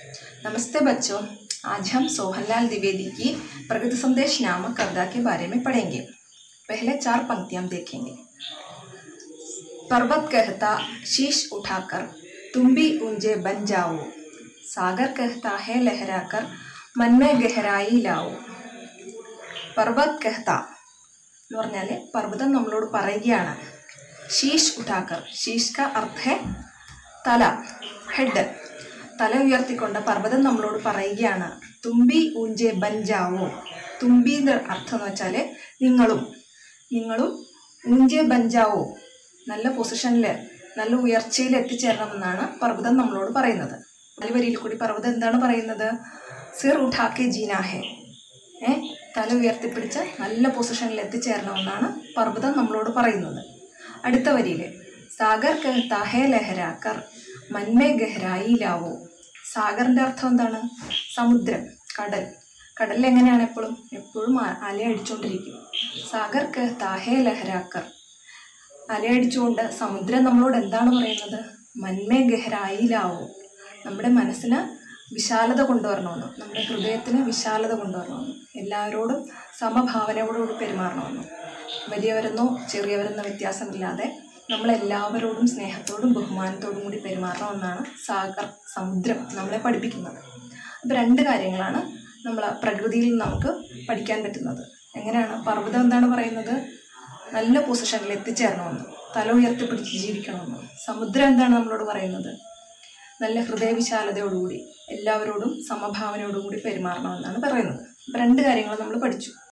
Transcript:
नमस्ते बच्चों, आज हम सोहनलाल द्विवेदी की प्रगति संदेश नामक कविता के बारे में पढ़ेंगे। पहले 4 पंक्तियां देखेंगे। पर्वत कहता शीश उठाकर तुम भी ऊंचे बन जाओ, सागर कहता है लहराकर मन में गहराई लाओ। पर्वत कहता എന്ന് പറഞ്ഞാൽ പർവ്വതം നമ്മളോട് പറയുകയാണ്. शीश उठाकर, शीश का अर्थ है തല, ഹെഡ്. തല ഉയർത്തിക്കൊണ്ട് പർവ്വതം നമ്മളോട് പറയുകയാണ്, തുമ്പി ഊഞ്ചെ ബഞ്ചാവോ. തുമ്പിന്റെ അർത്ഥം എന്ന് വെച്ചാൽ നിങ്ങളും ഊഞ്ചെ ബഞ്ചാവോ, നല്ല പൊസിഷനിൽ നല്ല ഉയർച്ചയിൽ എത്തിച്ചേരണമെന്നാണ് പർവ്വതം നമ്മളോട് പറയുന്നത്. നാല് വരിയിൽ കൂടി പർവ്വതം എന്താണ് പറയുന്നത്? സിർ ഉഠാക്കെ ജീനാ ഹെ, തല ഉയർത്തിപ്പിടിച്ച് നല്ല പൊസിഷനിൽ എത്തിച്ചേരണമെന്നാണ് പർവ്വതം നമ്മളോട് പറയുന്നത്. അടുത്ത വരിയിൽ സാഗർ കഹ്താ ഹേ ലഹരാക്കർ മൻമേ ഗഹരായി ലാവോ. സാഗറിന്റെ അർത്ഥം എന്താണ്? സമുദ്രം, കടൽ. കടലിൽ എങ്ങനെയാണ് എപ്പോഴും അലയടിച്ചുകൊണ്ടിരിക്കും. സാഗർ കഹ്താ ഹേ ലഹരാക്കർ, അലയടിച്ചുകൊണ്ട് സമുദ്രം നമ്മളോട് എന്താണ് പറയുന്നത്? മൻമേ ഗഹരായി ലാവോ, നമ്മുടെ മനസ്സിന് വിശാലത കൊണ്ടുവരണമെന്ന്, നമ്മുടെ ഹൃദയത്തിന് വിശാലത കൊണ്ടുവരണമെന്ന്, എല്ലാവരോടും സമഭാവനയോടുകൂടി പെരുമാറണമെന്ന്. വലിയവരെന്നോ ചെറിയവരെന്നോ വ്യത്യാസമില്ലാതെ നമ്മളെല്ലാവരോടും സ്നേഹത്തോടും ബഹുമാനത്തോടും കൂടി പെരുമാറണമെന്നാണ് സാഗർ, സമുദ്രം നമ്മളെ പഠിപ്പിക്കുന്നത്. അപ്പോൾ 2 കാര്യങ്ങളാണ് നമ്മൾ പ്രകൃതിയിൽ നമുക്ക് പഠിക്കാൻ പറ്റുന്നത്. എങ്ങനെയാണ്? പർവ്വതം എന്താണ് പറയുന്നത്? നല്ല പൊസിഷനിൽ എത്തിച്ചേരണമെന്ന്, തല ഉയർത്തിപ്പിടിച്ച് ജീവിക്കണമെന്ന്. സമുദ്രം എന്താണ് നമ്മളോട് പറയുന്നത്? നല്ല ഹൃദയവിശാലതയോടുകൂടി എല്ലാവരോടും സമഭാവനയോടുകൂടി പെരുമാറണമെന്നാണ് പറയുന്നത്. അപ്പോൾ 2 കാര്യങ്ങൾ നമ്മൾ പഠിച്ചു.